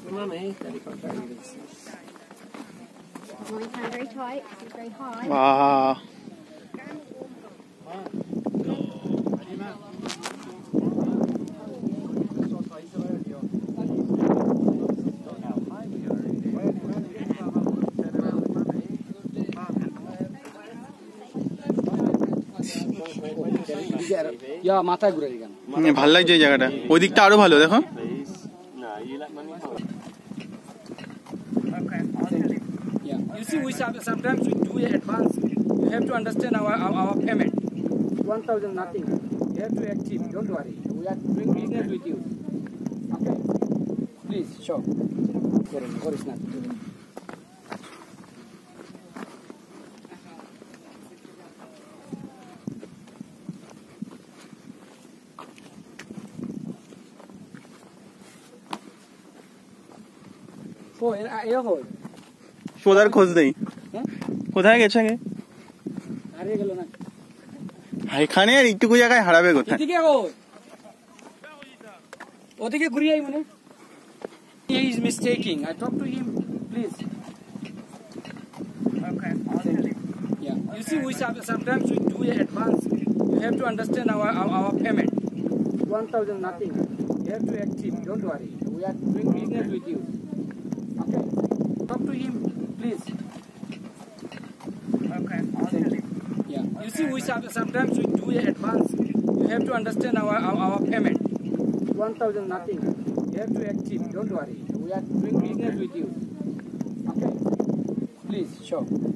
Right hand very tight, it's very high. Wow. মাথায় ঘুরে দিলাম ভালো লাগছে এই জায়গাটা ওই দিকটা আরো ভালো দেখো You see, sometimes we do advance. You have to understand our payment. 1,000 nothing. You have to active. Don't worry. We are doing business with you. Okay. Please show. What is not doing? Oh, এ হল সোদার খোঁজ নেই কোথায় গেছে আগে হারিয়ে গেল না এখানে আর একটু জায়গায় হারাবে কোথায় এদিকে ওদিকে ঘুরিয়ে আই মনে he is mistaking. I talk to him, please. Okay. Yeah. You see, sometimes we do advance. You have to understand our payment. 1,000 nothing. You have to active. Don't worry. We are doing business with you. Okay. Talk to him, please. Okay. Yeah. You see, sometimes we do advance. You have to understand our payment. 1,000 nothing. You have to active. Don't worry. We are doing business with you. Okay. Please show.